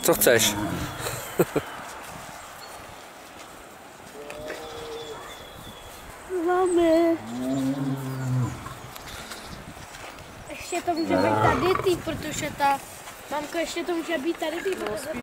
Co chceš? Máme. Ještě to může být tady, protože ta mamka ještě to může být tady, protože